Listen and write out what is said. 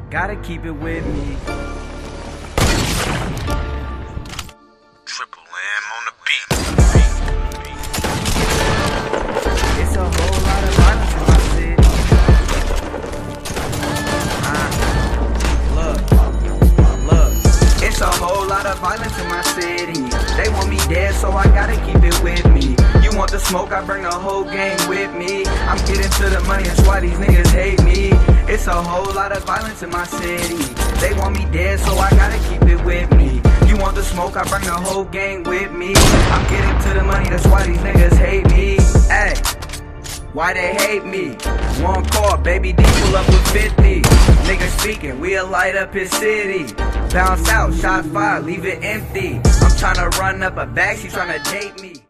Gotta keep it with me. Triple M on the beat. It's a whole lot of violence in my city. Look. It's a whole lot of violence in my city. They want me dead, so I gotta keep it with me. You want the smoke, I bring the whole gang with me. I'm getting to the money, that's why these niggas hate me. It's a whole lot of violence in my city. They want me dead, so I gotta keep it with me. You want the smoke, I bring the whole gang with me. I'm getting to the money, that's why these niggas hate me. Ay, why they hate me? One call, baby D pull up with 50. Niggas speaking, we'll light up his city. Bounce out, shot fire, leave it empty. I'm tryna run up a bag, she tryna date me.